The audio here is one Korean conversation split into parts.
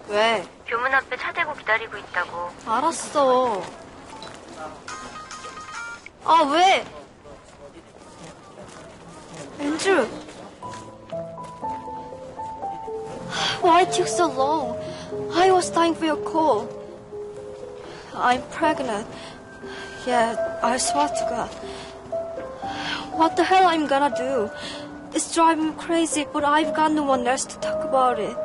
왜? 교문 앞에 차 대고 기다리고 있다고. 알았어. 아, 왜? 앤드루. Why it took so long? I was dying for your call. I'm pregnant. Yeah, I swear to God. What the hell I'm gonna do? It's driving me crazy, but I've got no one else to talk about it.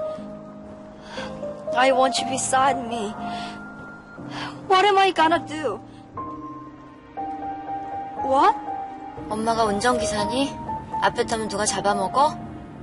I want you beside me. What am I gonna do? What? 엄마가 운전기사니? 앞에 타면 누가 잡아먹어?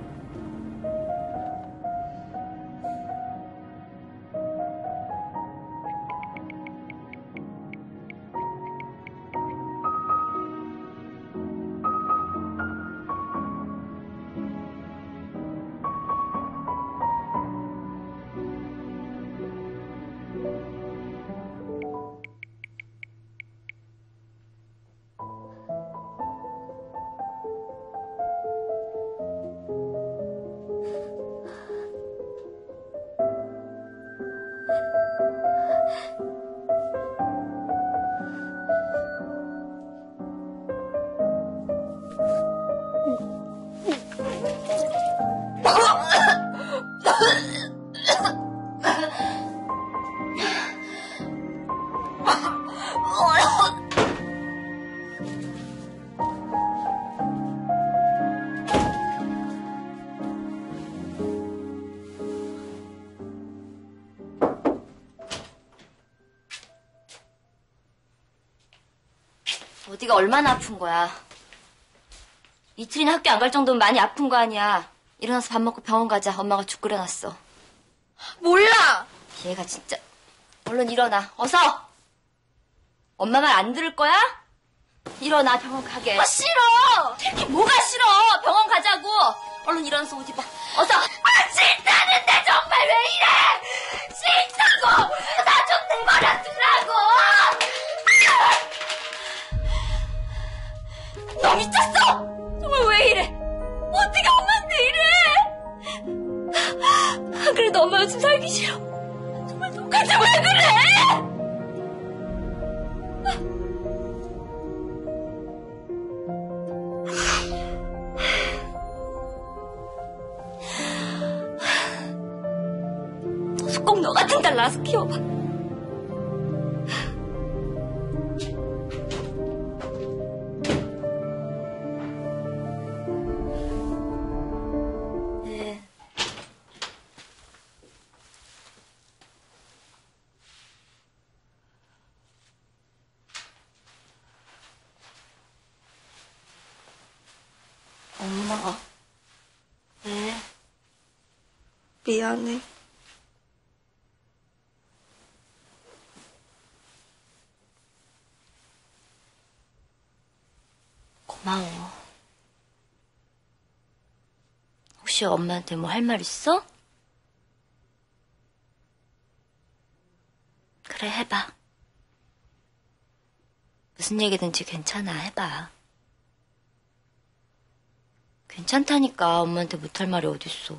어디가 얼마나 아픈 거야? 이틀이나 학교 안 갈 정도면 많이 아픈 거 아니야. 일어나서 밥 먹고 병원 가자. 엄마가 죽 끓여놨어. 몰라! 얘가 진짜. 얼른 일어나. 어서! 엄마 말 안 들을 거야? 일어나, 병원 가게. 아, 싫어! 뭐가 싫어! 병원 가자고! 얼른 일어나서 옷 입어. 어서! 싫다는데 정말 왜 이래! 싫다고! 나 좀 내버려 두라고! 너 미쳤어! 정말 왜 이래? 어떻게 엄마한테 이래? 그래도 엄마 요즘 살기 싫어. 정말 똑같이 왜 그래? 꼭 너 같은 딸 낳아서 키워봐. 네. 엄마. 네. 미안해. 고마워. 혹시 엄마한테 뭐 할 말 있어? 그래, 해봐. 무슨 얘기든지 괜찮아, 해봐. 괜찮다니까 엄마한테 못할 말이 어딨어.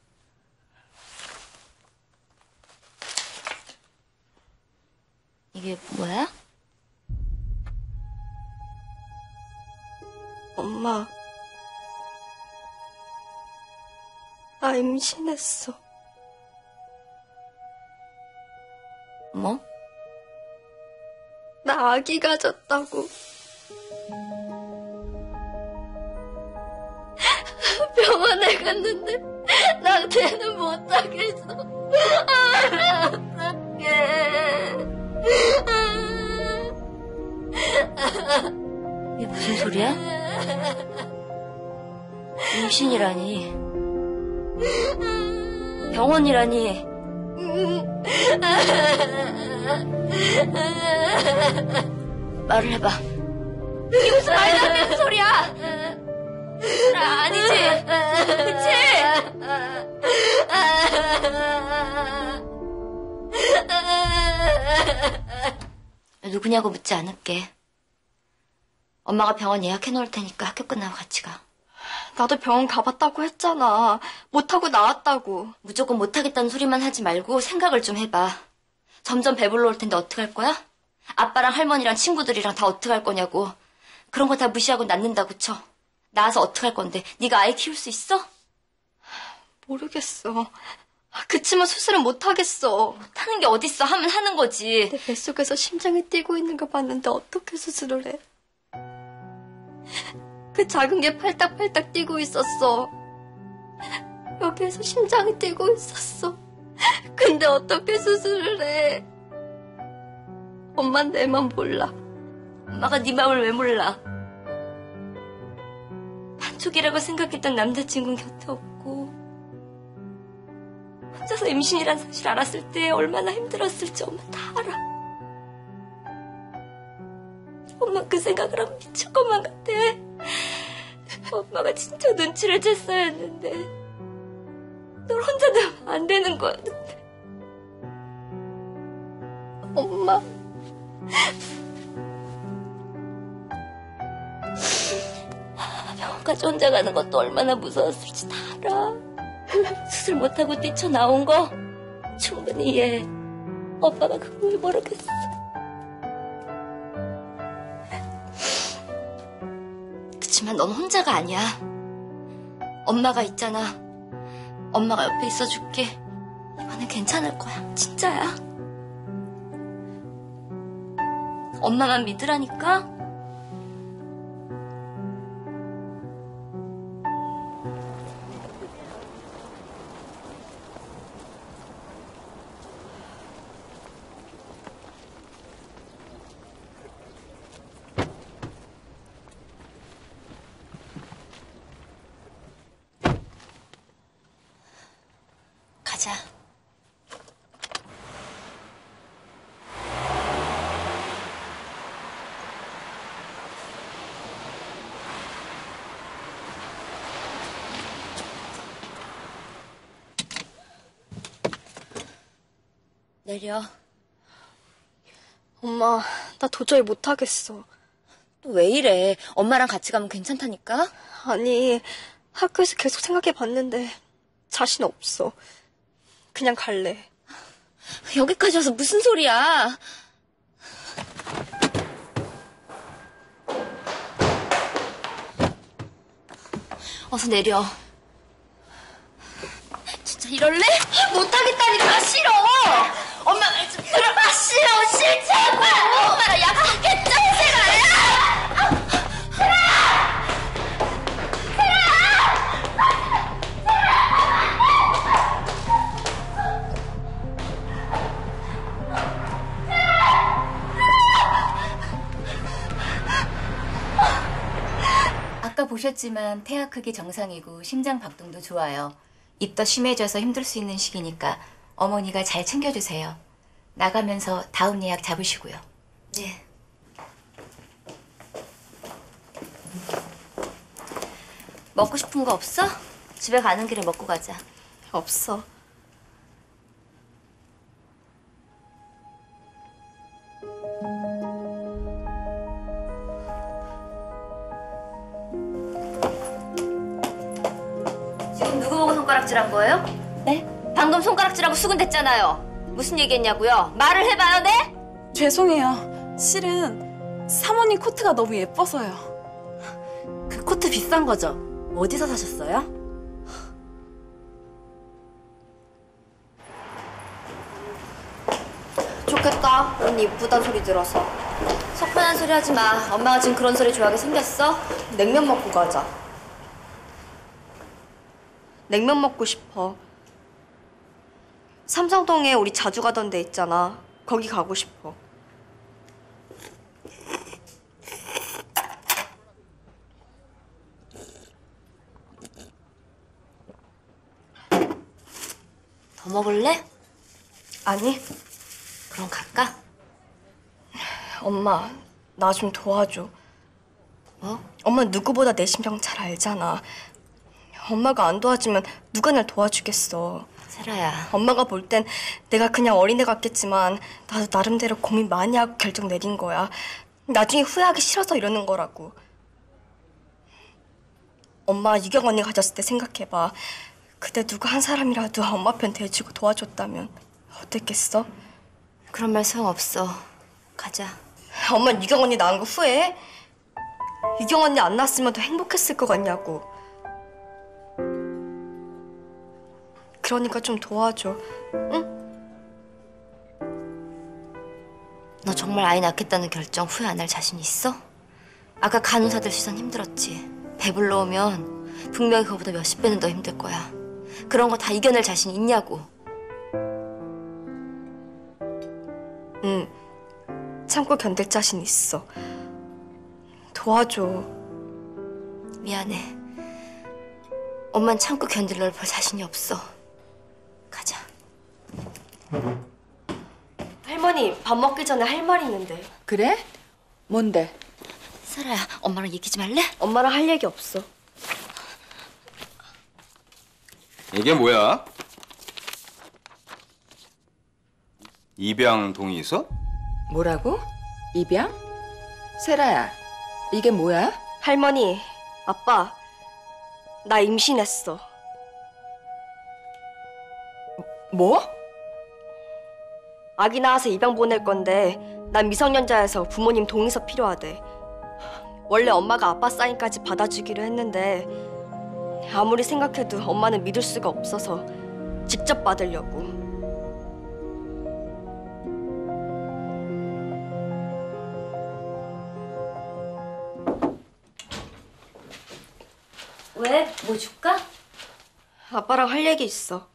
이게 뭐야? 엄마, 나 임신했어. 뭐? 나 아기 가졌다고. 병원에 갔는데 낙태는 못하겠어. 어떡해. 이게 무슨 소리야? 임신이라니. 병원이라니. 말을 해봐. 이게 무슨 말도 안 되는 소리야? 아니지. 그치? 누구냐고 묻지 않을게. 엄마가 병원 예약해 놓을 테니까 학교 끝나고 같이 가. 나도 병원 가봤다고 했잖아. 못하고 나왔다고. 무조건 못하겠다는 소리만 하지 말고 생각을 좀 해봐. 점점 배불러 올 텐데 어떡할 거야? 아빠랑 할머니랑 친구들이랑 다 어떡할 거냐고. 그런 거 다 무시하고 낳는다고 쳐. 낳아서 어떡할 건데 네가 아이 키울 수 있어? 모르겠어. 그치만 수술은 못하겠어. 못하는 게 어딨어. 하면 하는 거지. 내 뱃속에서 심장이 뛰고 있는 거 봤는데 어떻게 수술을 해? 그 작은 게 팔딱팔딱 뛰고 있었어. 여기에서 심장이 뛰고 있었어. 근데 어떻게 수술을 해? 엄만 내만 몰라. 엄마가 네 마음을 왜 몰라? 반쪽이라고 생각했던 남자친구는 곁에 없고 혼자서 임신이란 사실 알았을 때 얼마나 힘들었을지 엄마 다 알아. 엄마 그 생각을 하면 미칠 것만 같아. 엄마가 진짜 눈치를 챘어야 했는데 널 혼자 두면 안 되는 거였는데. 엄마. 병원까지 혼자 가는 것도 얼마나 무서웠을지 다 알아. 수술 못하고 뛰쳐나온 거 충분히 이해해. 엄마가 그걸 왜 모르겠어. 그치만 넌 혼자가 아니야. 엄마가 있잖아. 엄마가 옆에 있어줄게. 이번엔 괜찮을 거야. 진짜야. 엄마만 믿으라니까. 가자. 내려. 엄마, 나 도저히 못하겠어. 또 왜 이래? 엄마랑 같이 가면 괜찮다니까? 아니, 학교에서 계속 생각해봤는데 자신 없어. 그냥 갈래. 여기까지 와서 무슨 소리야? 어서 내려. 진짜 이럴래? 못하겠다니까. 싫어. 엄마 말 좀 들어. 싫어. 싫다고. 엄마랑 약속했죠. 아까 보셨지만 태아 크기 정상이고 심장 박동도 좋아요. 입도 심해져서 힘들 수 있는 시기니까 어머니가 잘 챙겨주세요. 나가면서 다음 예약 잡으시고요. 네. 먹고 싶은 거 없어? 집에 가는 길에 먹고 가자. 없어. 지금 누구 보고 손가락질한 거예요? 네? 방금 손가락질하고 수근댔잖아요. 무슨 얘기했냐고요? 말을 해봐요, 네? 죄송해요. 실은 사모님 코트가 너무 예뻐서요. 그 코트 비싼 거죠? 어디서 사셨어요? 좋겠다. 언니 이쁘단 소리 들어서. 속편한 소리 하지 마. 엄마가 지금 그런 소리 좋아하게 생겼어? 냉면 먹고 가자. 냉면 먹고 싶어. 삼성동에 우리 자주 가던 데 있잖아. 거기 가고 싶어. 더 먹을래? 아니, 그럼 갈까? 엄마, 나 좀 도와줘. 뭐? 엄마 누구보다 내 심정 잘 알잖아. 엄마가 안 도와주면 누가 날 도와주겠어. 세라야. 엄마가 볼 땐 내가 그냥 어린애 같겠지만 나도 나름대로 고민 많이 하고 결정 내린 거야. 나중에 후회하기 싫어서 이러는 거라고. 엄마 유경 언니 가졌을 때 생각해봐. 그때 누구 한 사람이라도 엄마 편 대해주고 도와줬다면 어땠겠어? 그런 말 소용없어. 가자. 엄마는 유경 언니 낳은 거 후회해? 유경 언니 안 낳았으면 더 행복했을 것 같냐고. 그러니까 좀 도와줘. 응? 너 정말 아이 낳겠다는 결정 후회 안 할 자신 있어? 아까 간호사들 시선 힘들었지. 배불러 오면 분명히 그거보다 몇십 배는 더 힘들 거야. 그런 거 다 이겨낼 자신 있냐고. 응. 참고 견딜 자신 있어. 도와줘. 미안해. 엄만 참고 견딜 널 볼 자신이 없어. 가자. 할머니, 밥 먹기 전에 할 말이 있는데. 그래? 뭔데? 세라야, 엄마랑 얘기 좀 할래? 엄마랑 할 얘기 없어. 이게 뭐야? 입양 동의서? 뭐라고? 입양? 세라야, 이게 뭐야? 할머니, 아빠, 나 임신했어. 뭐? 아기 낳아서 입양 보낼 건데 난 미성년자여서 부모님 동의서 필요하대. 원래 엄마가 아빠 사인까지 받아주기로 했는데 아무리 생각해도 엄마는 믿을 수가 없어서 직접 받으려고. 왜? 뭐 줄까? 아빠랑 할 얘기 있어.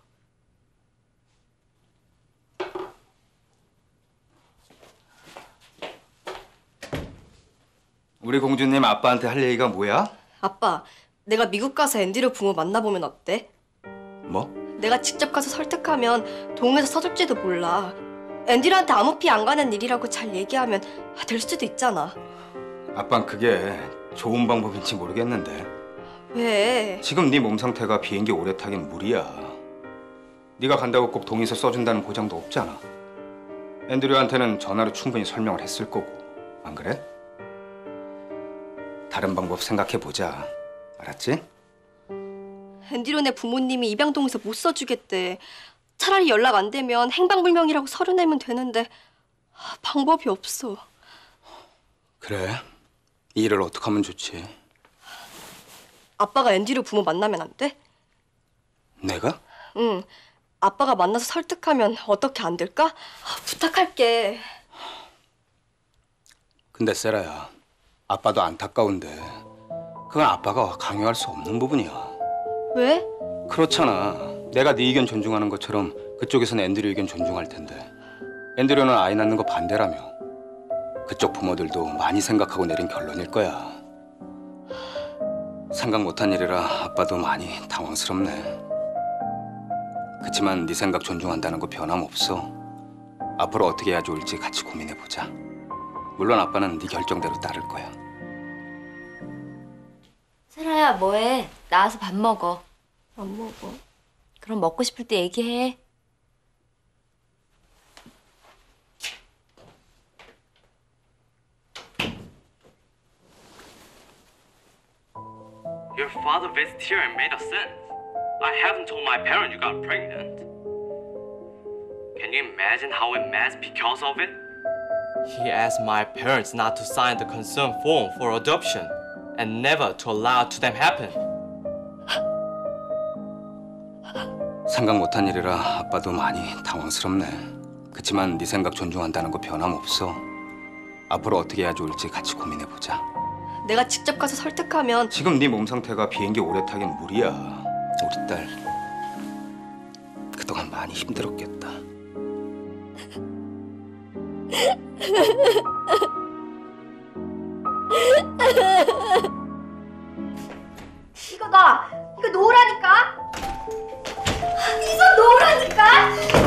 우리 공주님 아빠한테 할 얘기가 뭐야? 아빠, 내가 미국 가서 앤드류 부모 만나보면 어때? 뭐? 내가 직접 가서 설득하면 동의서 써줄지도 몰라. 앤드류한테 아무 피 안 가는 일이라고 잘 얘기하면 될 수도 있잖아. 아빤 그게 좋은 방법인지 모르겠는데 왜? 지금 네 몸 상태가 비행기 오래 타긴 무리야. 네가 간다고 꼭 동의서 써준다는 보장도 없잖아. 앤드류한테는 전화로 충분히 설명을 했을 거고. 안 그래? 다른 방법 생각해보자. 알았지? 앤드류네 부모님이 입양 동의서 못 써주겠대. 차라리 연락 안 되면 행방불명이라고 서류 내면 되는데 방법이 없어. 그래. 이 일을 어떻게 하면 좋지? 아빠가 앤드류 부모 만나면 안 돼? 내가? 응. 아빠가 만나서 설득하면 어떻게 안 될까? 부탁할게. 근데 세라야, 아빠도 안타까운데 그건 아빠가 강요할 수 없는 부분이야. 왜? 그렇잖아. 내가 네 의견 존중하는 것처럼 그쪽에서는 앤드류 의견 존중할 텐데 앤드류는 아이 낳는 거 반대라며. 그쪽 부모들도 많이 생각하고 내린 결론일 거야. 생각 못한 일이라 아빠도 많이 당황스럽네. 그치만 네 생각 존중한다는 거 변함없어. 앞으로 어떻게 해야 좋을지 같이 고민해보자. 물론 아빠는 네 결정대로 따를 거야. 세라야, 뭐해? 나와서 밥 먹어. 안 먹어. 그럼 먹고 싶을 때 얘기해. Your father visited here and made a sense. I haven't told my parents you got pregnant. Can you imagine how I'm mad because of it? He asked my parents not to sign the consent form for adoption and never to allow to them happen. 생각 못한 일이라 아빠도 많이 당황스럽네. 그치만 네 생각 존중한다는 거 변함없어. 앞으로 어떻게 해야 좋을지 같이 고민해보자. 내가 직접 가서 설득하면 지금 네 몸 상태가 비행기 오래 타긴 무리야. 우리 딸 그동안 많이 힘들었겠다. 이거 놓으라니까. 이 손 놓으라니까.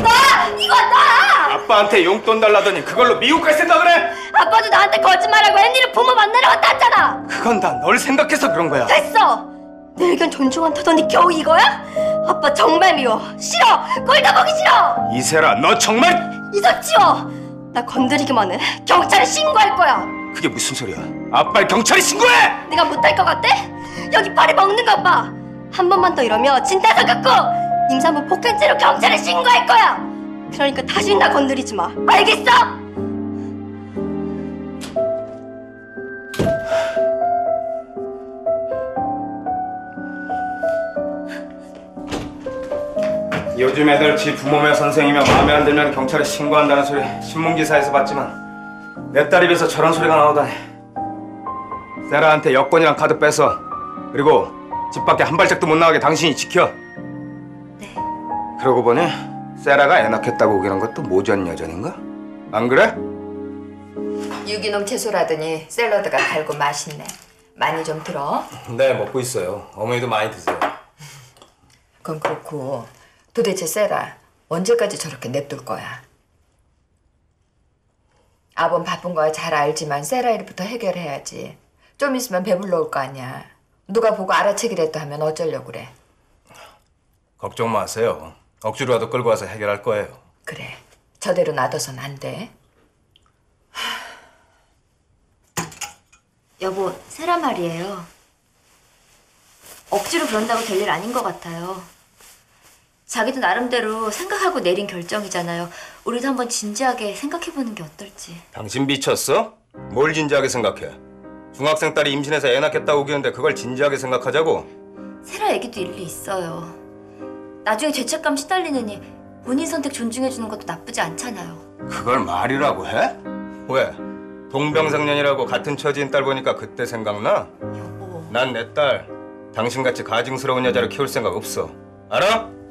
나. 아빠한테 용돈 달라더니 그걸로 미국 갈 생각을 해? 아빠도 나한테 거짓말하고 앤디를 부모 만나러 왔다 했잖아. 그건 다 널 생각해서 그런 거야. 됐어. 내 의견 존중한다더니 겨우 이거야? 아빠 정말 미워. 싫어. 꼴다 보기 싫어. 이세라, 너 정말? 이 손 치워. 나 건드리기만 해 경찰에 신고할 거야. 그게 무슨 소리야? 아빠를 경찰에 신고해! 내가 못할 것 같아? 여기 파리 먹는 것 봐. 한 번만 더 이러면 진단서 갖고 임산부 폭행죄로 경찰에 신고할 거야. 그러니까 다시 나 건드리지 마. 알겠어? 요즘 애들 지 부모며 선생이며 마음에 안 들면 경찰에 신고한다는 소리 신문기사에서 봤지만 내 딸 입에서 저런 소리가 나오다니. 세라한테 여권이랑 카드 뺏어. 그리고 집 밖에 한 발짝도 못 나가게 당신이 지켜. 네. 그러고 보니 세라가 애 낳겠다고 오기는 것도 모전 여전인가? 안 그래? 유기농 채소라더니 샐러드가 달고 맛있네. 많이 좀 들어. 네, 먹고 있어요. 어머니도 많이 드세요. 그건 그렇고 도대체 세라 언제까지 저렇게 냅둘 거야? 아범 바쁜 거야 잘 알지만 세라 일부터 해결해야지. 좀 있으면 배불러 올 거 아니야. 누가 보고 알아채기랬다 하면 어쩌려고 그래. 걱정 마세요. 억지로라도 끌고 와서 해결할 거예요. 그래. 저대로 놔둬선 안 돼. 여보, 세라 말이에요. 억지로 그런다고 될 일 아닌 것 같아요. 자기도 나름대로 생각하고 내린 결정이잖아요. 우리도 한번 진지하게 생각해보는 게 어떨지. 당신 미쳤어? 뭘 진지하게 생각해? 중학생 딸이 임신해서 애 낳겠다고 오기는데 그걸 진지하게 생각하자고? 세라 얘기도 일리 있어요. 나중에 죄책감 시달리느니 본인 선택 존중해주는 것도 나쁘지 않잖아요. 그걸 말이라고 해? 왜? 동병상련이라고 같은 처지인 딸 보니까 그때 생각나? 여보. 난 내 딸 당신같이 가증스러운 여자를 키울 생각 없어. 알아?